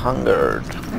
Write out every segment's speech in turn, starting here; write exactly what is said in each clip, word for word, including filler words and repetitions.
hungered.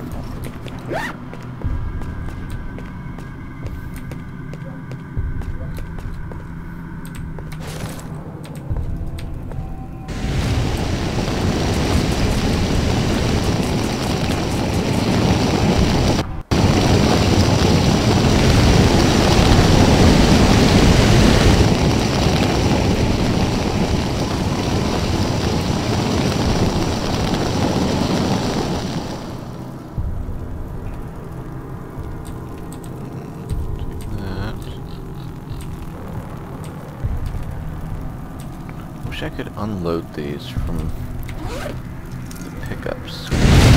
Wish I could unload these from the pickups.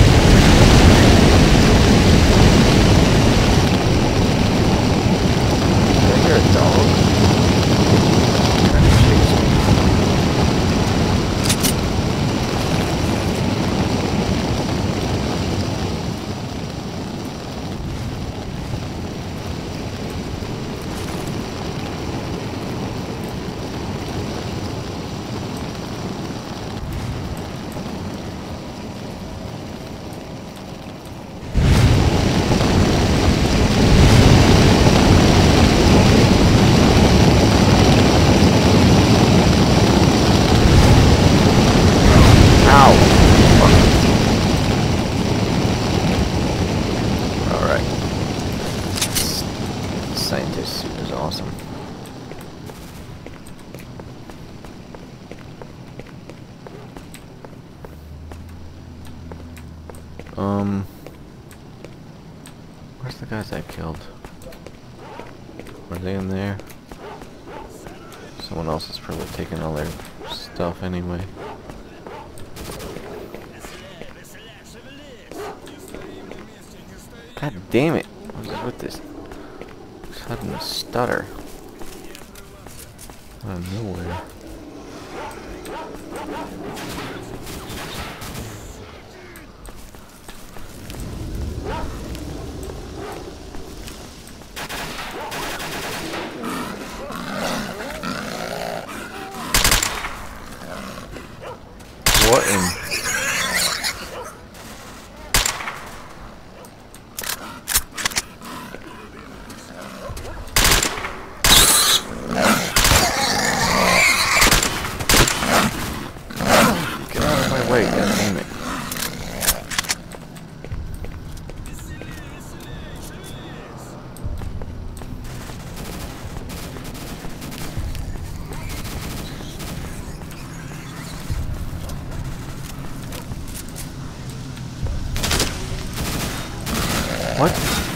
Did I hear a dog? Trying to chase me. Scientist suit is awesome. Um, where's the guys I killed? Were they in there? Someone else is probably taking all their stuff anyway. God damn it! What is with this? Having a stutter out of nowhere. What in? Wait, god damn it. What?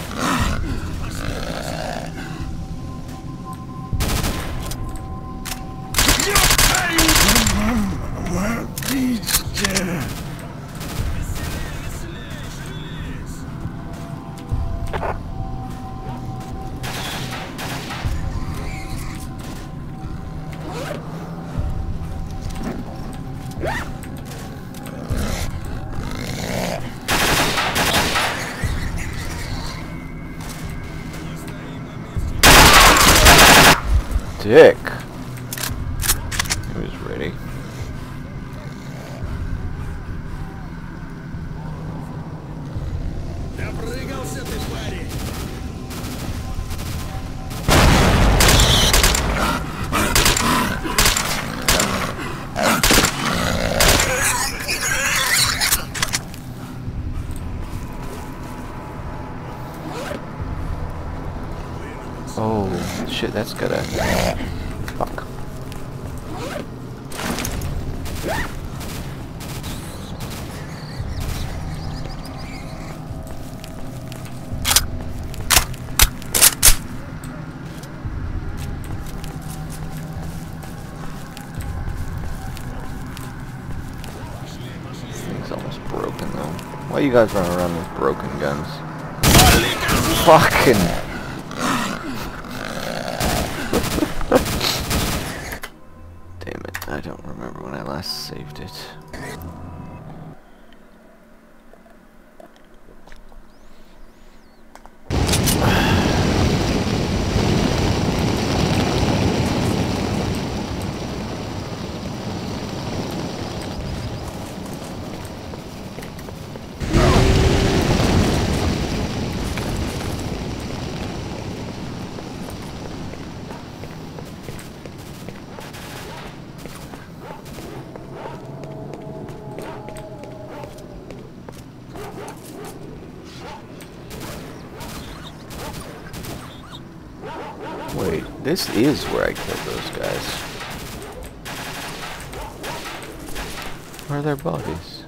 Dick. He was ready. Oh shit, that's gotta fuck. This thing's almost broken though. Why you guys run around with broken guns? Fucking damn it, I don't remember when I last saved it. Wait, this is where I killed those guys. Where are their bodies?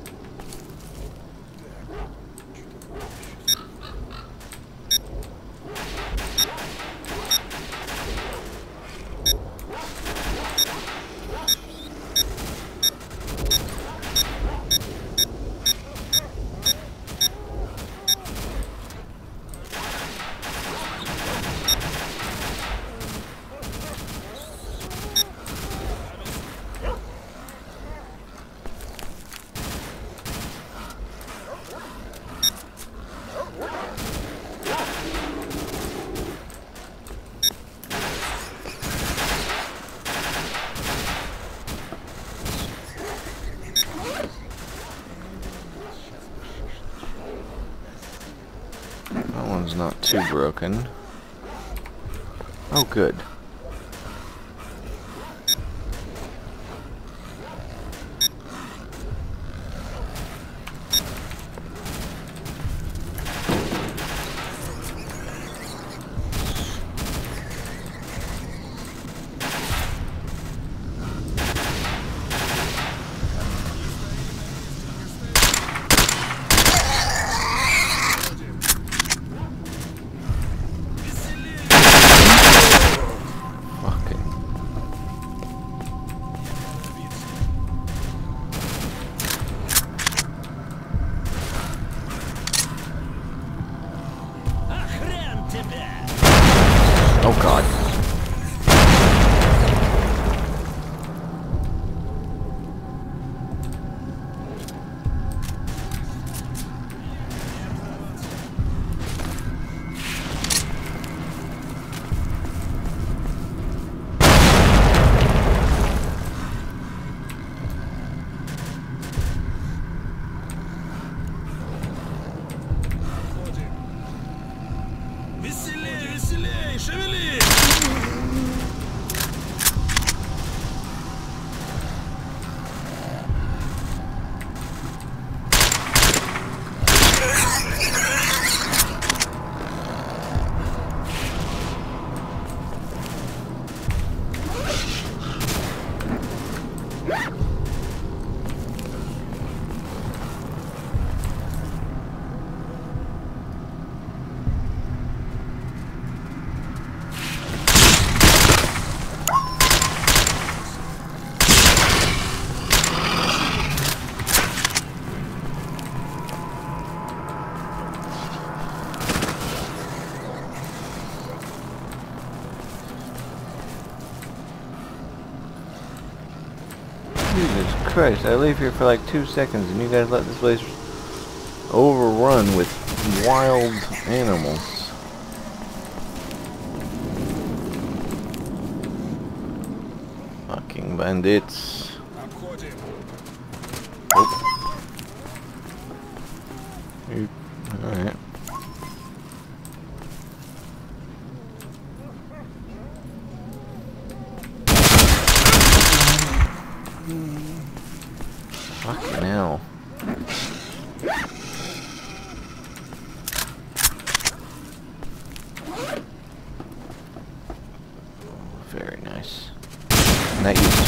That one's not too broken. Oh, good. Oh god. Jesus Christ, I leave here for like two seconds and you guys let this place overrun with wild animals. Fucking bandits. Oh. Alright. Fucking hell. Very nice. And that used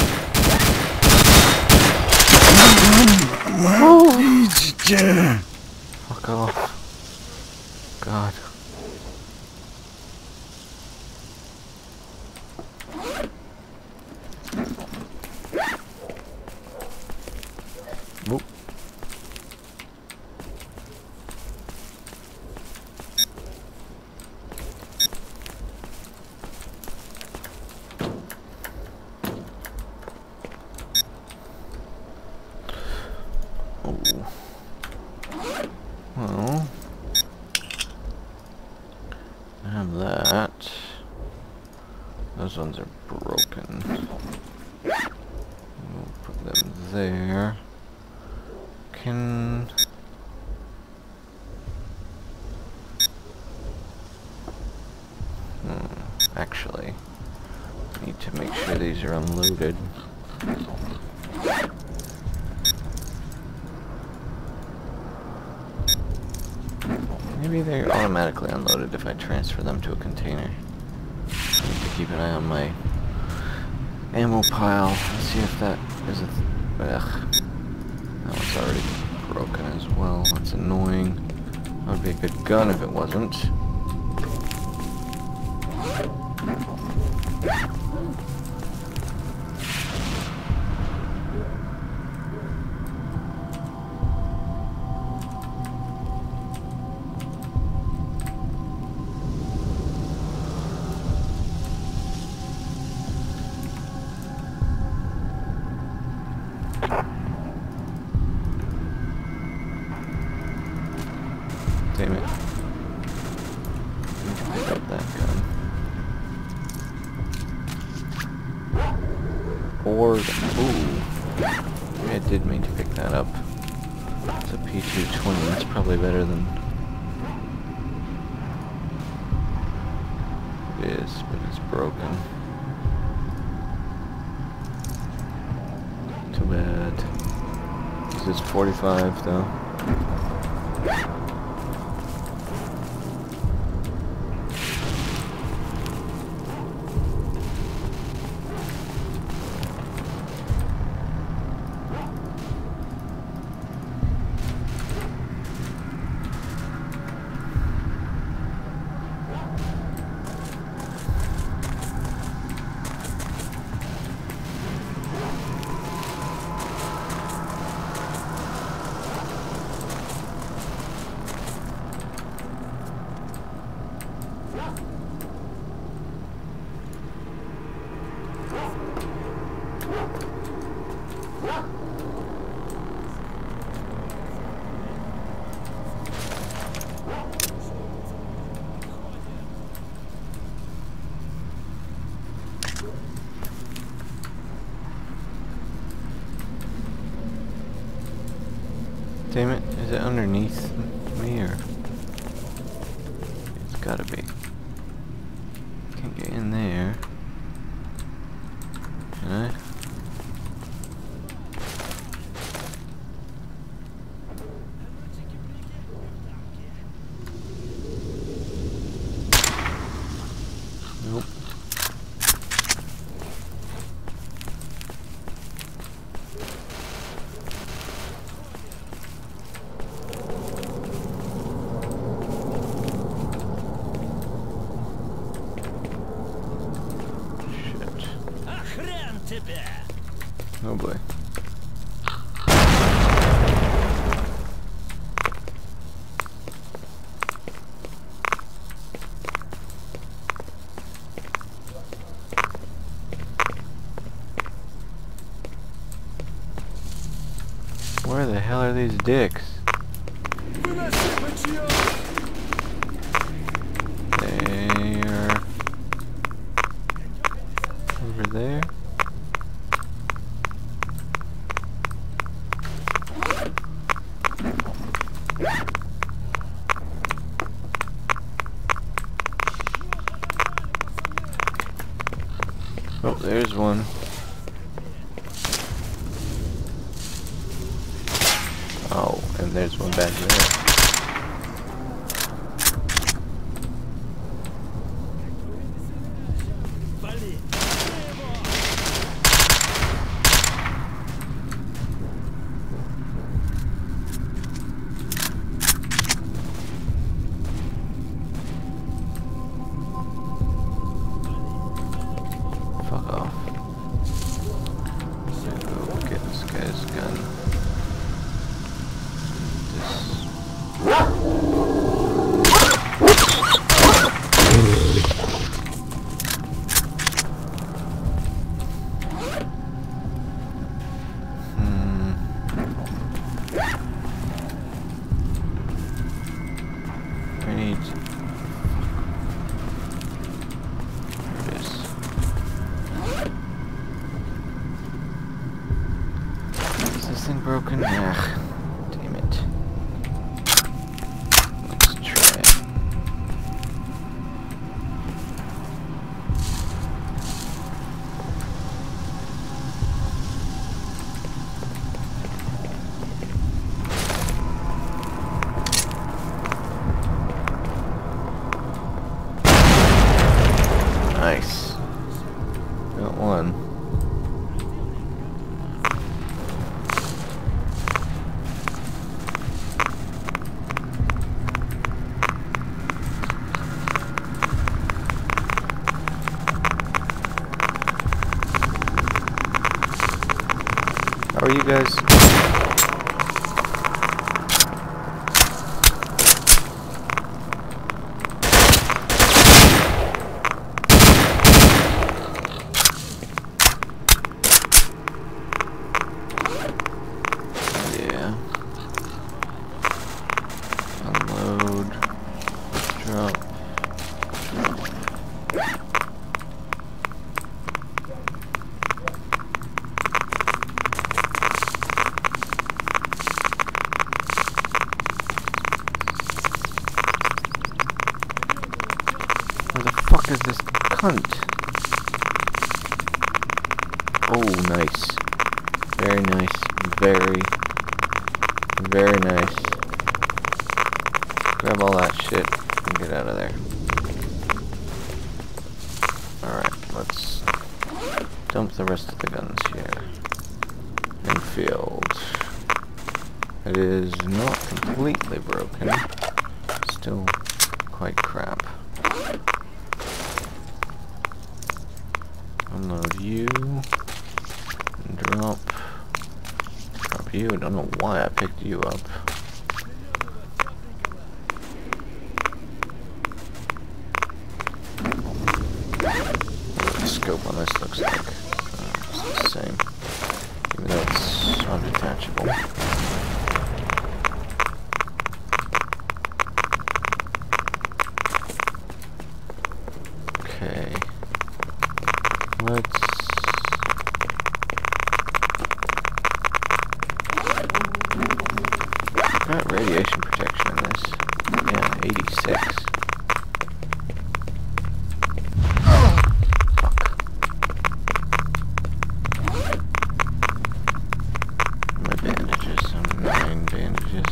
to... Fuck off. God. Whoop. Oh. Well, I have that. Those ones are broken. We'll put them there. Can... Hmm, actually, I need to make sure these are unloaded. Maybe they're automatically unloaded if I transfer them to a container. keep an eye on my ammo pile. Let's see if that is a... Th Ugh. That one's already broken as well. That's annoying. That would be a good gun if it wasn't. Damn it. Pick up that gun. Or the... Ooh. Maybe I did mean to pick that up. It's a P two twenty. That's probably better than... It is, but it's broken. Too bad. This is forty-five though. Damn it, is it underneath me or? It's gotta be. Can't get in there. Can I? Nope. Oh boy. Where the hell are these dicks? They're over there. Oh, there's one. Oh, and there's one back there. Fuck off. I'm gonna go get this guy's gun. Hmm. I need... There it is. Is this thing broken? Ugh. Damn it. Let's try it. Nice. How are you guys? Yeah. Unload. Drop. Where the fuck is this cunt? Oh, nice. Very nice. Very, very nice. Grab all that shit and get out of there. Alright, let's dump the rest of the guns here. Enfield. It is not completely broken. Still quite crap. Unload you. And drop. Drop you. I don't know why I picked you up. What the scope on this looks like. Uh, it's the same. Even though it's undetachable. Okay. Let's... Got radiation protection in this. Yeah, eighty-six. Fuck. My bandages. I'm nine bandages.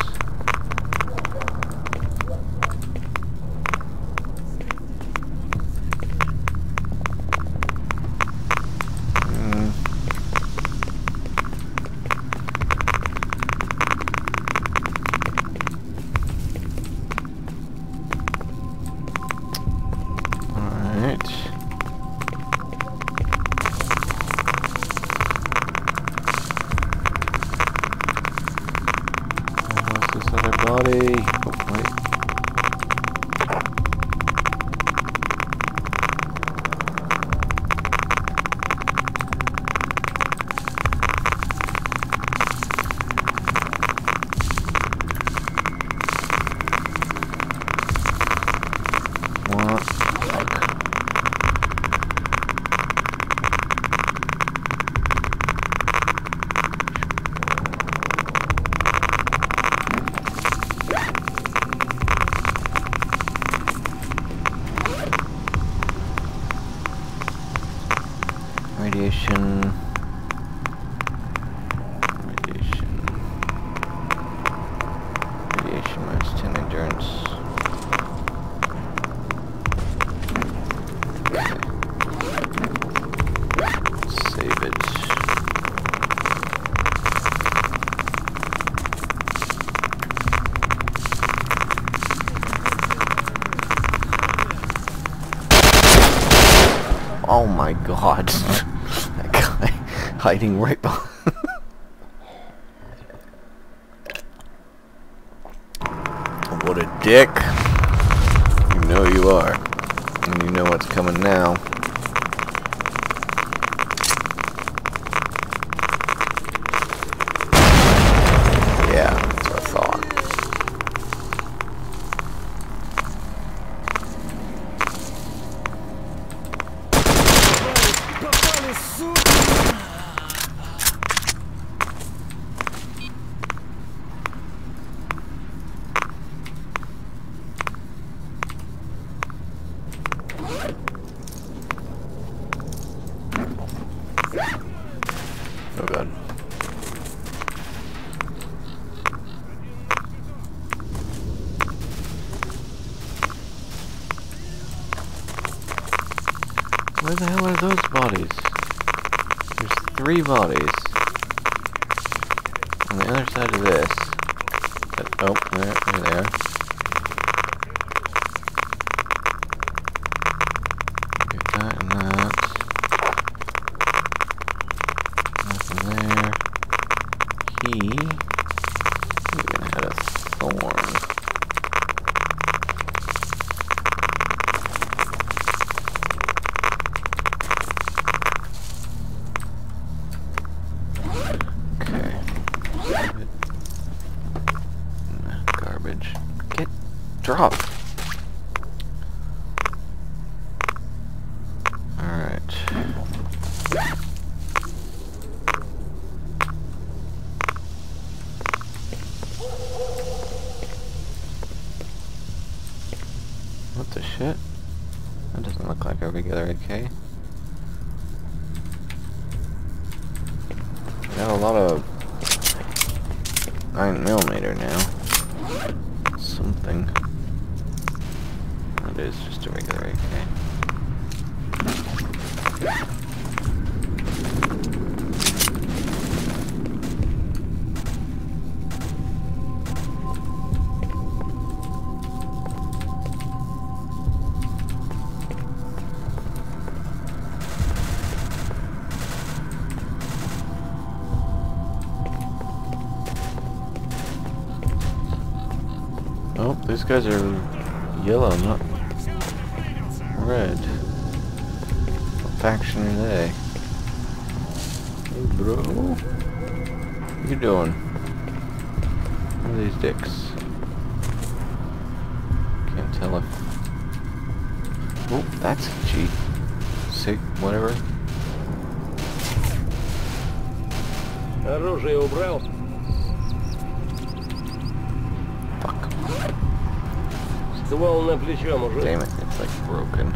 Body. Oh, wait. What? Radiation. Radiation. Radiation minus ten endurance. Okay. Save it. Oh my god. That guy hiding right behind. What a dick. You know you are. And you know what's coming now. Yeah, that's what I thought. Oh god. Where the hell are those bodies? There's three bodies. On the other side of this. But, oh, there, there they are. Get that and that. Nothing there. a regular A K. Got a lot of nine millimeter now. Something. It is just a regular A K. Oh, these guys are yellow, not red. What faction are they? Hey, bro. What you doing? What are these dicks? Can't tell if... Oh, that's G. Sig, whatever. Оружие убрал. Ствол на плечо, мужик. Damn it, it's like broken.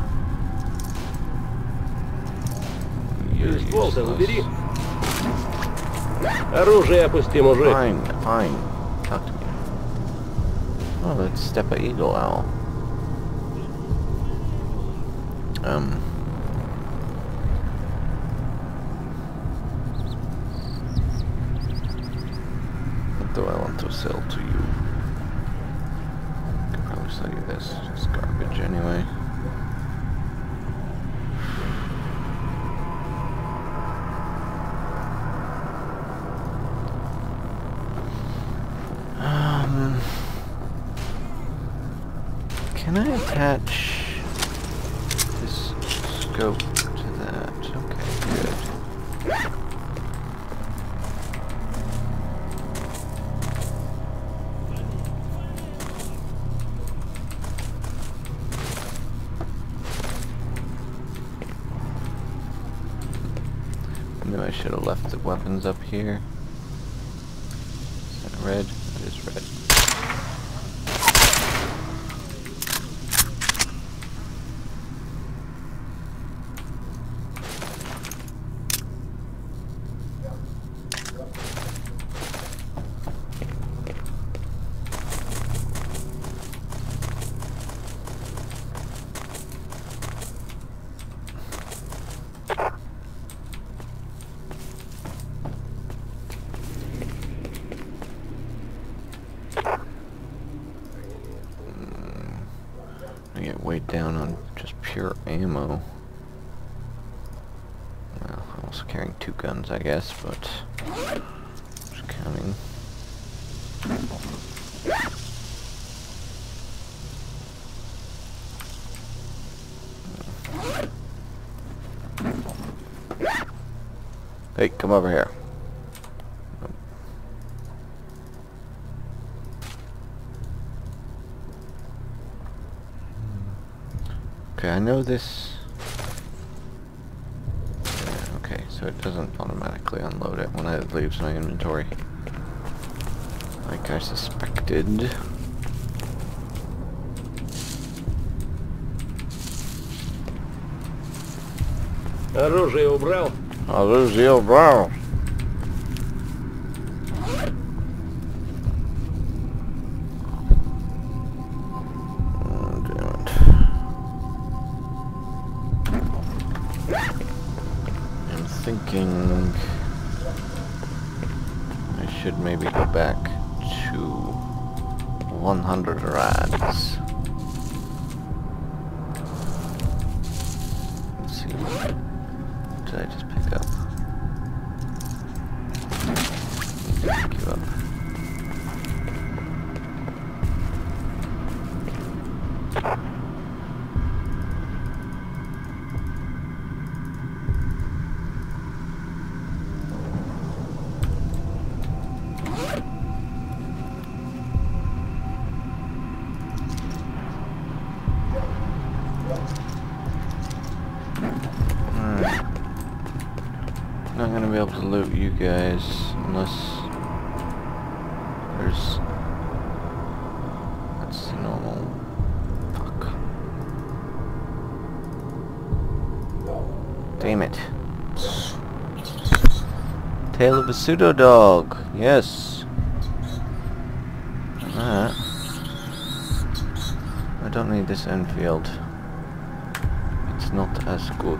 You're Ствол-то useless. убери. Оружие опусти, мужик. Fine, fine. Talk to me. Oh, that's Steppe Eagle Owl. Um. What do I want to sell to you? Could probably sell you this. It's garbage anyway. Um. Can I attach this scope to that? Okay, good. Maybe I should have left the weapons up here. Is that red? It is red. I get weighed down on just pure ammo. Well, I'm also carrying two guns, I guess, but just counting. Hey, come over here. Okay, I know this. Yeah, okay, so it doesn't automatically unload it when it leaves my inventory, like I suspected. Оружие убрал. Оружие убрал. Thinking I should maybe go back to one hundred rads. Let's see, what did I just pick up? Need to pick you up. Not gonna be able to loot you guys unless there's... That's the normal... Fuck. Damn it. Tale of a pseudo dog. Yes. That. I don't need this Enfield. It's not as good.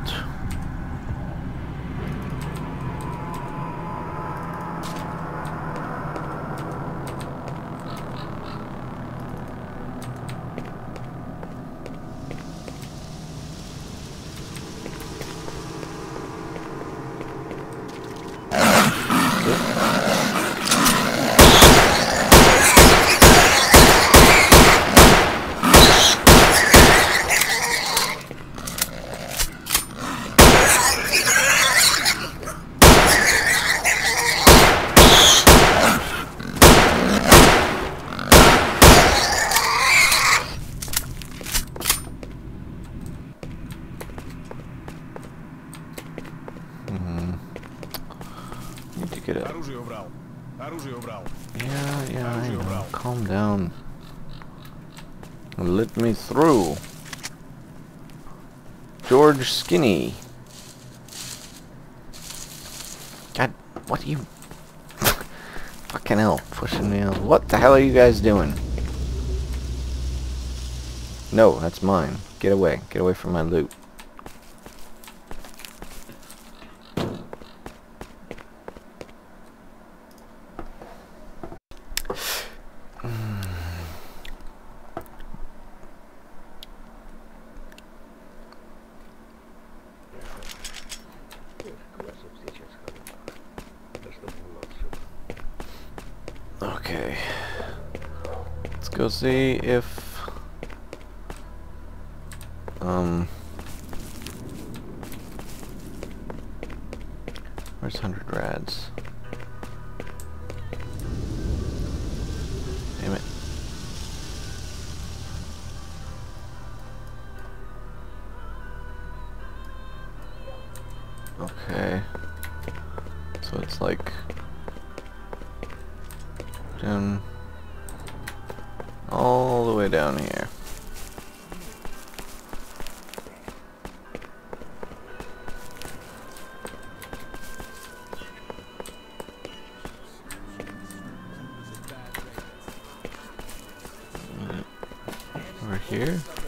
Need to get it. Yeah, yeah, I know. Calm down. Let me through. George Skinny. God, what are you... Fucking hell, pushing me out. What the hell are you guys doing? No, that's mine. Get away. Get away from my loot. Okay, let's go see if um where's one hundred rads? Damn it. Okay, so it's like down all the way down here. Over here.